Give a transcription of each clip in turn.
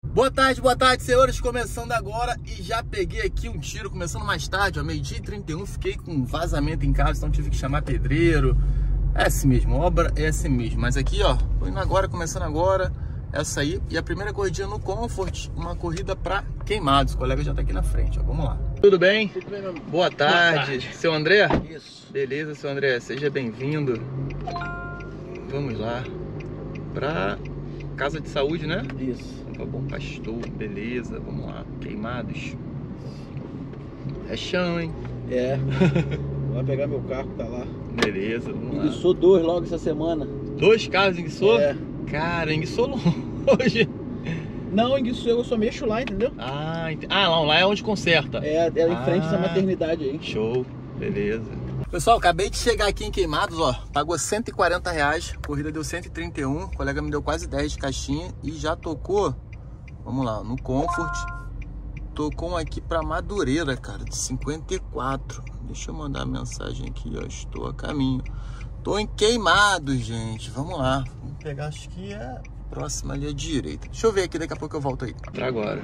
Boa tarde, senhores. Começando agora e já peguei aqui um tiro, começando mais tarde, ó, meio-dia e 31. Fiquei com um vazamento em casa, então tive que chamar pedreiro. É assim mesmo, obra é assim mesmo. Mas aqui, ó, tô indo agora, começando agora, essa aí. E a primeira corridinha no Comfort, uma corrida pra Queimados. O colega já tá aqui na frente, ó, vamos lá. Tudo bem? Tudo bem, meu amigo. Boa tarde. Seu André? Isso. Beleza, seu André, seja bem-vindo. Vamos lá. Pra Casa de Saúde, né? Isso. Bom Pastor, beleza, vamos lá. Queimados. É chão, hein? É. Vai pegar meu carro que tá lá. Beleza, vamos lá. Enguiçou 2 logo essa semana. 2 carros enguiçou? É. Cara, enguiçou longe. Não, enguiçou, eu só mexo lá, entendeu? Lá é onde conserta. É em frente da maternidade aí. Show, beleza. Pessoal, acabei de chegar aqui em Queimados, ó. Pagou R$140, corrida deu 131. O colega me deu quase 10 de caixinha e já tocou. Vamos lá, no Comfort. Tocou um aqui pra Madureira, cara, de 54. Deixa eu mandar a mensagem aqui, ó. Estou a caminho. Tô em Queimados, gente. Vamos lá. Vamos pegar, acho que é próxima ali à direita. Deixa eu ver aqui, daqui a pouco eu volto aí. Pra agora.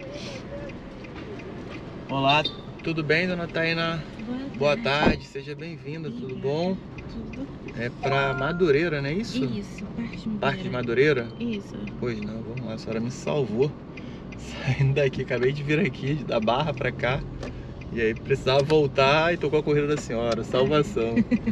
Olá, tudo bem, dona Taina? Boa tarde, seja bem-vinda, tudo bom? Tudo. É pra Madureira, não é isso? Isso, Parque de Madureira? Isso. Pois não, vamos lá, a senhora me salvou. Saindo daqui, acabei de vir aqui, da Barra pra cá. E aí precisava voltar e tocou a corrida da senhora, salvação.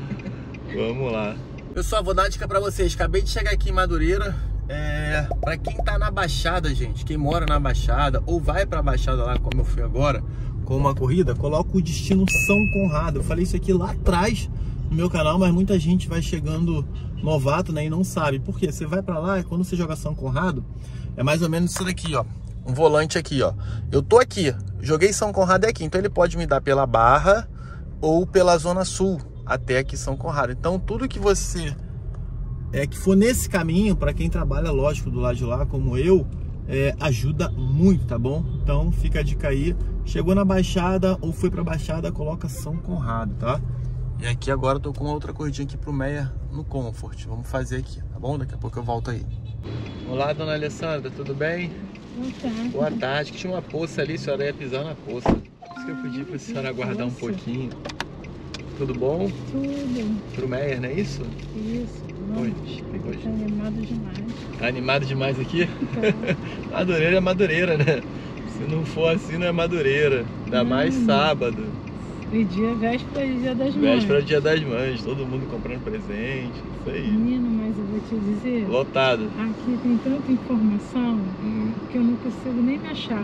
Vamos lá. Pessoal, vou dar uma dica pra vocês. Acabei de chegar aqui em Madureira. Pra quem tá na Baixada, gente, quem mora na Baixada ou vai pra Baixada lá, como eu fui agora, com uma corrida, coloca o destino São Conrado. Eu falei isso aqui lá atrás no meu canal, mas muita gente vai chegando novato, né, e não sabe. Por quê? Você vai pra lá e quando você joga São Conrado, é mais ou menos isso daqui, ó. Um volante aqui, ó. Eu tô aqui, joguei São Conrado aqui, então ele pode me dar pela Barra ou pela Zona Sul, até aqui São Conrado. Então tudo que você que for nesse caminho, para quem trabalha, lógico, do lado de lá, como eu, ajuda muito, tá bom? Então fica a dica aí. Chegou na Baixada ou foi pra Baixada, coloca São Conrado, tá? E aqui agora eu tô com uma outra corridinha aqui pro Meia no Comfort. Vamos fazer aqui, tá bom? Daqui a pouco eu volto aí. Olá, dona Alessandra, tudo bem? Boa tarde. Boa tarde. Que tinha uma poça ali, a senhora ia pisar na poça. Por isso que eu pedi pra senhora aguardar um pouquinho. Tudo bom? Tudo. Pro Meia, não é isso? Isso. Hoje. Tá animado demais. Tá animado demais aqui? Tá. Madureira é Madureira, né? Se não for assim, não é Madureira. Ainda mais sábado. E véspera de Dia das Mães. Véspera do Dia das Mães. Todo mundo comprando presente. Isso aí. Menino, mas eu vou te dizer. Lotado. Aqui tem tanta informação que eu não consigo nem me achar.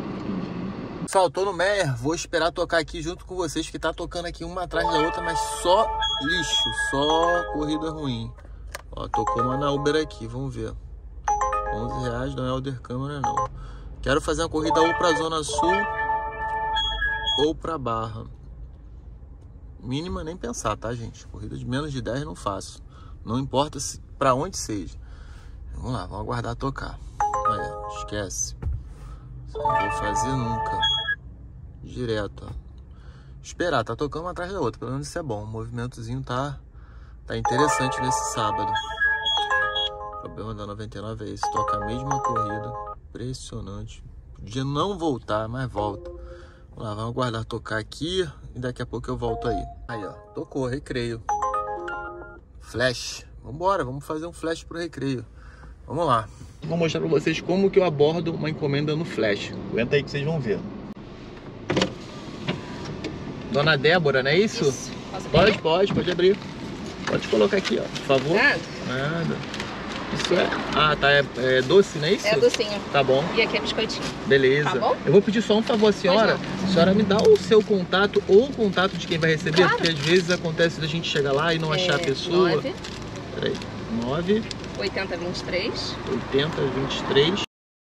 Pessoal, tô no Meyer. Vou esperar tocar aqui junto com vocês, que tá tocando aqui uma atrás da outra, mas só lixo. Só corrida ruim. Ó, tocou uma na Uber aqui. Vamos ver. R$11, não é Elder Câmara, não. Quero fazer uma corrida ou pra Zona Sul ou pra Barra. Mínima nem pensar, tá, gente? Corrida de menos de 10 não faço. Não importa se pra onde seja. Vamos lá, vamos aguardar tocar. Aí, esquece. Isso não vou fazer nunca. Direto, ó. Esperar, tá tocando uma atrás da outra. Pelo menos isso é bom. O movimentozinho tá interessante nesse sábado. O problema da 99 é esse. Toca a mesma corrida. Impressionante. Podia não voltar, mas volta. Vamos lá, vamos aguardar tocar aqui e daqui a pouco eu volto aí. Aí, ó, tocou, recreio. Flash. Vambora, vamos fazer um flash pro recreio. Vamos lá. Vou mostrar pra vocês como que eu abordo uma encomenda no flash. Aguenta aí que vocês vão ver. Dona Débora, não é isso? Isso. Pode abrir. Pode colocar aqui, ó, por favor. Nada. Isso é doce, não é isso? É docinho. Tá bom. E aqui é biscoitinho. Beleza. Tá bom? Eu vou pedir só um favor à senhora. A senhora me dá o seu contato ou o contato de quem vai receber, Claro. porque às vezes acontece da gente chegar lá e não achar a pessoa. 9 Peraí. 9 8023 8023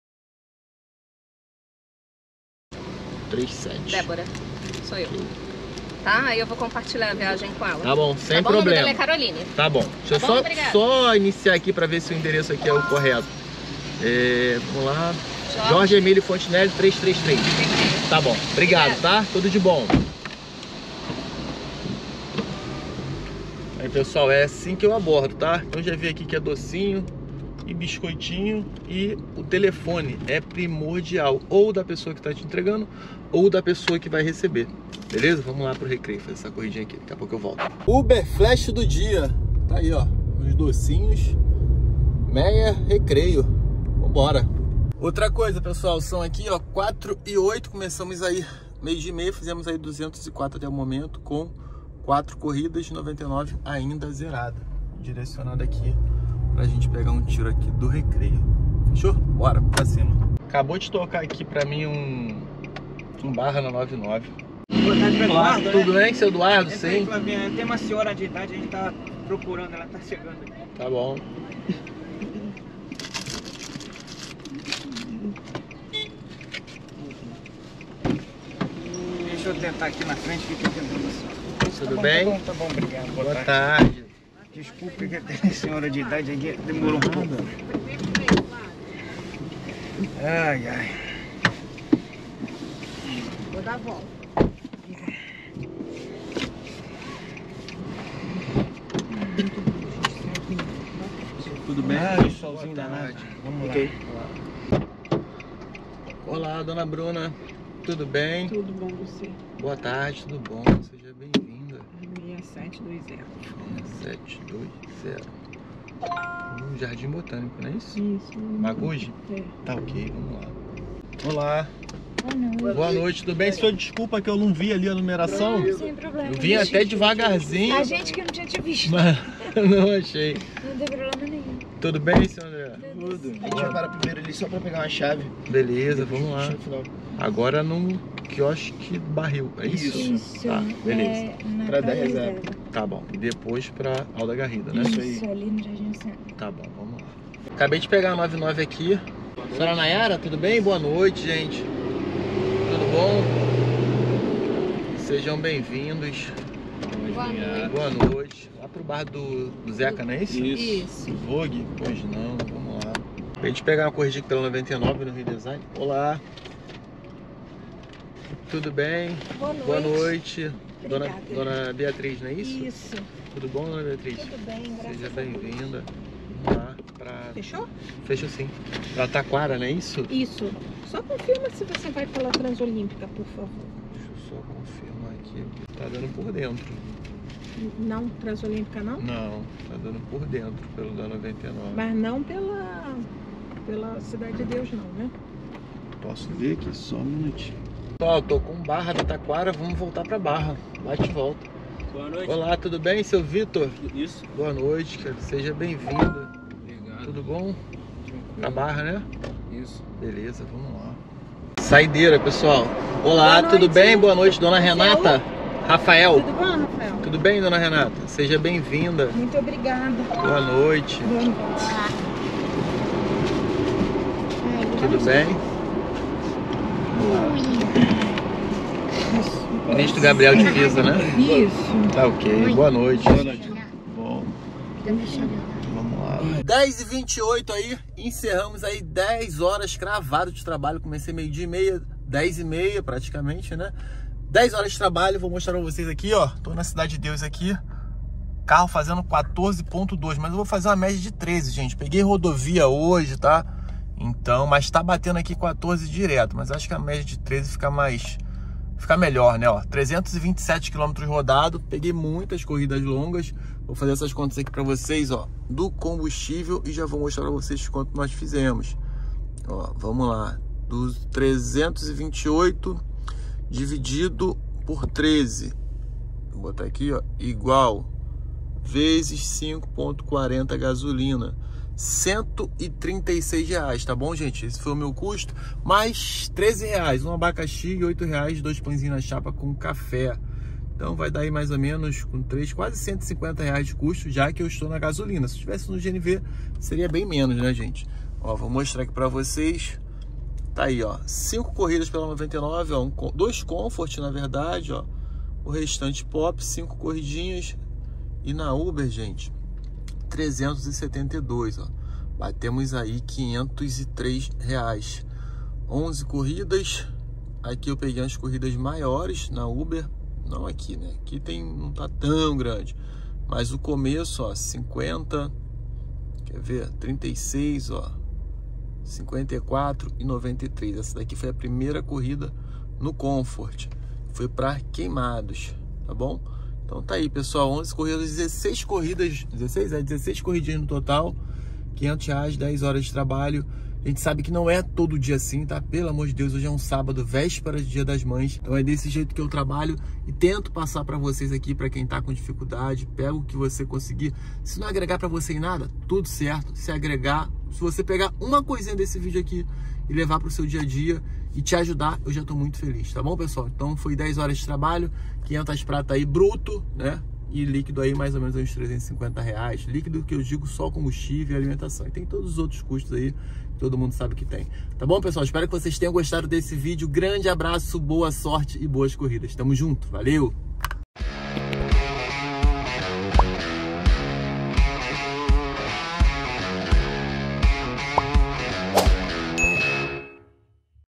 37. Débora, sou eu. Tá? Aí eu vou compartilhar a viagem com ela. Tá bom, sem tá bom? O nome problema. dela é Caroline. Tá bom. Deixa Tá bom? eu Obrigada. só iniciar aqui para ver se o endereço aqui é o correto. Vamos lá. Jorge Emílio Fontenelle 333. Tá bom. Obrigado, tá? Tudo de bom. Aí, pessoal, é assim que eu abordo, tá? Então já vi aqui que é docinho. e biscoitinho, e o telefone é primordial, ou da pessoa que está te entregando ou da pessoa que vai receber, beleza? Vamos lá pro Recreio fazer essa corridinha aqui, daqui a pouco eu volto. Uber Flash do dia, tá aí ó, os docinhos, Meia Recreio, vambora. Outra coisa pessoal, são aqui ó 4h08, começamos aí meio de meia, fizemos aí 204 até o momento, com 4 corridas, 99 ainda zerada, direcionada aqui pra gente pegar um tiro aqui do Recreio. Fechou? Bora pra cima. Acabou de tocar aqui pra mim um barra na 99. Boa tarde, Olá, Eduardo, tudo bem, seu Eduardo? Entra aí, Sim. Flavinha. Tem uma senhora de idade, a gente tá procurando, ela tá chegando aqui. Tá bom. Deixa eu tentar aqui na frente, fica tentando assim. Tudo Tá bem? tá bom, obrigado. Boa tarde. Desculpe que tem senhora de idade aqui, demorou um pouco. Ai, ai. Vou dar a volta. Tudo bem? Ai, solzinho danado. Vamos lá. Olá, dona Bruna. Tudo bem? Tudo bom você? Boa tarde, tudo bom? Seja bem-vinda. 6720. 720. No Jardim Botânico, não é isso? Isso. Maguji? É. Tá ok, vamos lá. Olá. Ah, não. Boa noite, tudo bem? Senhor, desculpa que eu não vi ali a numeração. Sem problema. Eu vim até devagarzinho, A gente que não tinha te visto. mas não achei. Não tem problema nenhum. Tudo bem, senhor André? Tudo. A gente vai parar primeiro ali só pra pegar uma chave. Beleza, vamos lá. No final. Agora num quiosque barril, é isso? Isso. Tá, beleza. É, na Pra dar Praia reserva. Tá bom. E depois pra Alda Garrida, né? Isso aí. Isso, ali no Jardim Centro. Tá bom, vamos lá. Acabei de pegar a 99 aqui. Senhora Nayara, tudo bem? Boa noite, gente. Tudo bom? Sejam bem-vindos. Boa noite. Boa noite. Lá pro bar do Zeca, não é isso? Isso. Vogue? Pois não, vamos lá. Acabei de pegar uma corrida aqui pela 99 no Redesign. Olá. Tudo bem? Boa noite. Dona, Obrigada. dona Beatriz, não é isso? Isso. Tudo bom, dona Beatriz? Tudo bem, graças Seja a Deus. bem-vinda. Vamos lá pra... Fechou? Fechou sim. Pra Taquara, não é isso? Isso. Só confirma se você vai pela Transolímpica, por favor. Deixa eu só confirmar aqui. Tá dando por dentro. Não, Transolímpica não? Não, tá dando por dentro pelo da 99. Mas não pela Cidade de Deus não, né? Posso ver? Vê aqui, só um minutinho. Pessoal, tô com Barra da Taquara, vamos voltar pra Barra. Bate e volta. Boa noite. Olá, tudo bem, seu Vitor? Isso. Boa noite, cara. Seja bem-vindo. Obrigado. Tudo bom? Pra Barra, né? Isso. Beleza, vamos lá. Saideira, pessoal. Olá, Boa tudo noite. bem? Boa noite, dona Renata. Rafael. Tudo bom, Rafael? Tudo bem, dona Renata? Seja bem-vinda. Muito obrigada. Boa noite. Boa noite. Tudo bem? Ministro Gabriel de Pisa, né? Isso. Tá ok. Boa noite. Boa noite. Bom. Vamos lá. 10h28 aí, encerramos aí 10 horas cravado de trabalho. Comecei meio-dia e meia, 10h30 praticamente, né? 10 horas de trabalho, vou mostrar pra vocês aqui, ó. Tô na Cidade de Deus aqui. Carro fazendo 14.2, mas eu vou fazer uma média de 13, gente. Peguei rodovia hoje, tá? Então, mas tá batendo aqui 14 direto. Mas acho que a média de 13 fica melhor, né? Ó, 327 km rodado. Peguei muitas corridas longas. Vou fazer essas contas aqui pra vocês, ó, do combustível, e já vou mostrar pra vocês quanto nós fizemos. Ó, vamos lá. Dos 328 dividido por 13. Vou botar aqui, ó, igual vezes 5,40 gasolina. R$136, tá bom, gente? Esse foi o meu custo. Mais R$13, um abacaxi e R$8, 2 pãezinhos na chapa com café. Então vai dar aí mais ou menos com 3, quase R$150 de custo, já que eu estou na gasolina. Se estivesse no GNV, seria bem menos, né, gente? Ó, vou mostrar aqui pra vocês. Tá aí, ó, 5 corridas pela 99, ó, 2 Comfort, na verdade, ó. O restante Pop, 5 corridinhas. E na Uber, gente, 372, ó. Batemos aí R$503. 11 corridas. Aqui eu peguei as corridas maiores na Uber. Não aqui, né? Aqui não tá tão grande. Mas o começo, ó, 50. Quer ver? 36, ó. 54 e 93. Essa daqui foi a primeira corrida no Comfort. Foi para Queimados, tá bom? Então tá aí, pessoal. 11 corridas, 16 corridas. 16 corridinhas no total. R$500, 10 horas de trabalho. A gente sabe que não é todo dia assim, tá? Pelo amor de Deus, hoje é um sábado, véspera de Dia das Mães. Então é desse jeito que eu trabalho e tento passar para vocês aqui, para quem tá com dificuldade. Pega o que você conseguir. Se não agregar para você em nada, tudo certo. Se agregar, se você pegar uma coisinha desse vídeo aqui e levar para o seu dia a dia e te ajudar, eu já tô muito feliz, tá bom, pessoal? Então foi 10 horas de trabalho, 500 prata aí bruto, né? E líquido aí mais ou menos uns R$350. Líquido que eu digo só combustível e alimentação. E tem todos os outros custos aí, que todo mundo sabe que tem. Tá bom, pessoal? Espero que vocês tenham gostado desse vídeo. Grande abraço, boa sorte e boas corridas. Tamo junto, valeu!